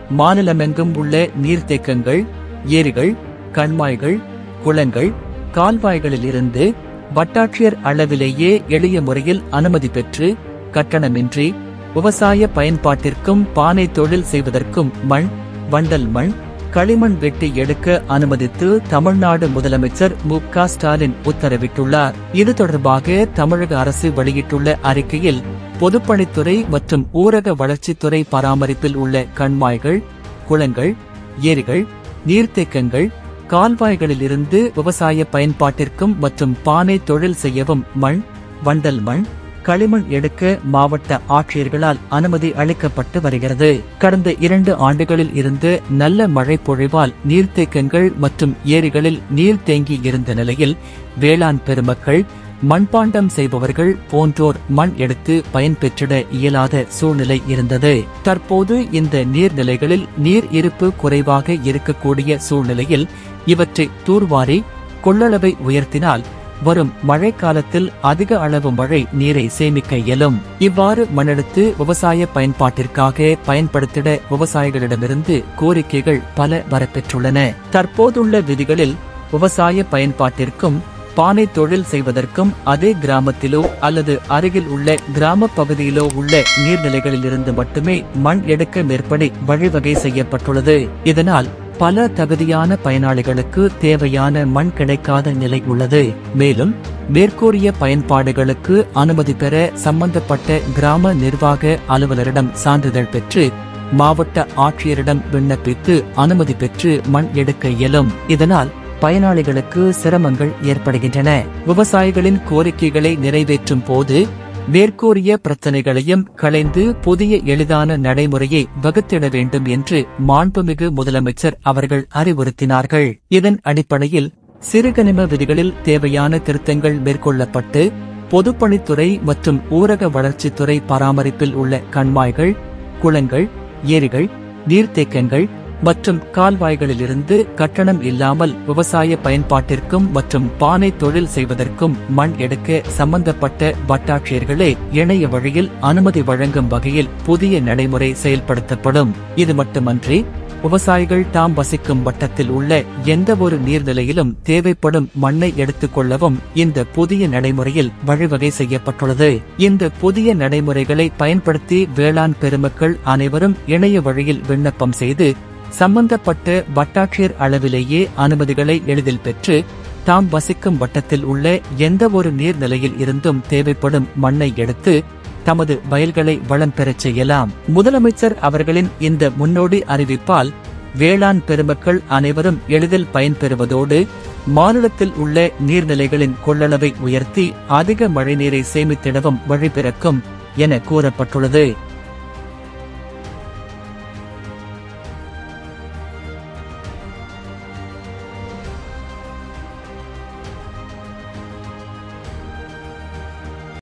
மாநிலமெங்கும் உள்ள நீர்த்தேக்கங்கள், ஏரிகள், கண்மாய்கள், குளங்கள், கால்வாய்களிலிருந்து வட்டாட்சியர் அளவிலேயே எளிய முறையில் அனுமதி பெற்று கட்டணமின்றி விவசாய பயன்பாட்டிற்கும் பானை தொழில் செய்வதற்கும் மண், வண்டல் மண், களிமண் வெட்டி எடுக்க அனுமதித்து தமிழ்நாடு முதலமைச்சர் மு.க. ஸ்டாலின் உத்தரவிட்டுள்ளார். இது தொடர்பாக தமிழக அரசு வெளியிட்டுள்ள அறிக்கையில், பொதுப்பணித்துறை மற்றும் ஊரக வளர்ச்சித்துறை பராமரிப்பில் உள்ள கண்மாய்கள், குளங்கள், ஏரிகள், நீர்த்தேக்கங்கள், கால்வாய்களிலிருந்து விவசாய பயன்பாட்டிற்கும் மற்றும் பானை தொழில் செய்யவும் மண், வண்டல் மண், களிமண் எடுக்க மாவட்ட ஆட்சியர்களால் அனுமதி அளிக்கப்பட்டு வருகிறது. கடந்த 2 ஆண்டுகளில் இருந்து நல்ல மழை பொழிவால் நீர்த்தேக்கங்கள் மற்றும் ஏரிகளில் நீர் தேங்கி இருந்த நிலையில் வேளாண் பெருமக்கள், மண்பாண்டம் செய்பவர்கள் போன்றோர் மண் எடுத்து பயன்பெற்றிட இயலாத சூழ்நிலை இருந்தது. தற்போது இந்த நீர்நிலைகளில் நீர் இருப்பு குறைவாக இருக்கக்கூடிய சூழ்நிலையில் இவற்றை தூர்வாரி கொள்ளளவை உயர்த்தினால் வரும் மழைக்காலத்தில் அதிக அளவு மழை நீரை சேமிக்க இயலும். இவ்வாறு மண்ணெடுத்து விவசாய பயன்பாட்டிற்காக பயன்படுத்திட விவசாயிகளிடமிருந்து கோரிக்கைகள் பல வரப்பெற்றுள்ளன. தற்போதுள்ள விதிகளில் விவசாய பயன்பாட்டிற்கும் பானை தொழில் செய்வதற்கும் அதே கிராமத்திலோ அல்லது அருகில் உள்ள கிராம பகுதியிலோ உள்ள நீர்நிலைகளிலிருந்து மட்டுமே மண் எடுக்க மேற்படி வழிவகை செய்யப்பட்டுள்ளது. இதனால் பல தகுதியான பயனாளிகளுக்கு தேவையான மண் கிடைக்காத நிலை உள்ளது. மேலும் மேற்கூறிய பயன்பாடுகளுக்கு அனுமதி பெற சம்பந்தப்பட்ட கிராம நிர்வாக அலுவலரிடம் சான்றிதழ் பெற்று மாவட்ட ஆட்சியரிடம் விண்ணப்பித்து அனுமதி பெற்று மண் எடுக்க இயலும். இதனால் பயனாளிகளுக்கு சிரமங்கள் ஏற்படுகின்றன. விவசாயிகளின் கோரிக்கைகளை நிறைவேற்றும் போது மேற்கூறிய பிரச்சனைகளையும் களைந்து புதிய எளிதான நடைமுறையை வகுத்திட வேண்டும் என்று மாண்புமிகு முதலமைச்சர் அவர்கள் அறிவுறுத்தினார்கள். இதன் அடிப்படையில் சிறுகனிம விதிகளில் தேவையான திருத்தங்கள் மேற்கொள்ளப்பட்டு பொதுப்பணித்துறை மற்றும் ஊரக வளர்ச்சித்துறை பராமரிப்பில் உள்ள கண்மாய்கள், குளங்கள், ஏரிகள், நீர்த்தேக்கங்கள் மற்றும் கால்வாய்களிலிருந்து கட்டணம் இல்லாமல் விவசாய பயன்பாட்டிற்கும் மற்றும் பானை தொழில் செய்வதற்கும் மண் எடுக்க சம்பந்தப்பட்ட வட்டாட்சியர்களே இணைய வழியில் அனுமதி வழங்கும் வகையில் புதிய நடைமுறை செயல்படுத்தப்படும். இது மட்டுமன்றி விவசாயிகள் தாம் வசிக்கும் வட்டத்தில் உள்ள எந்த ஒரு நீர்நிலையிலும் தேவைப்படும் மண்ணை எடுத்துக் கொள்ளவும் இந்த புதிய நடைமுறையில் வழிவகை செய்யப்பட்டுள்ளது. இந்த புதிய நடைமுறைகளை பயன்படுத்தி வேளாண் பெருமக்கள் அனைவரும் இணைய வழியில் விண்ணப்பம் செய்து சம்பந்தப்பட்ட வட்டாட்சியர் அளவிலேயே அனுமதிகளை எளிதில் பெற்று தாம் வசிக்கும் வட்டத்தில் உள்ள எந்த ஒரு நீர்நிலையில் இருந்தும் தேவைப்படும் மண்ணை எடுத்து தமது வயல்களை வளம் பெறச் செய்யலாம். முதலமைச்சர் அவர்களின் இந்த முன்னோடி அறிவிப்பால் வேளாண் பெருமக்கள் அனைவரும் எளிதில் பயன்பெறுவதோடு மாநிலத்தில் உள்ள நீர்நிலைகளின் கொள்ளளவை உயர்த்தி அதிக மழைநீரை சேமித்திடவும் வழிபிறக்கும் என கூறப்பட்டுள்ளது.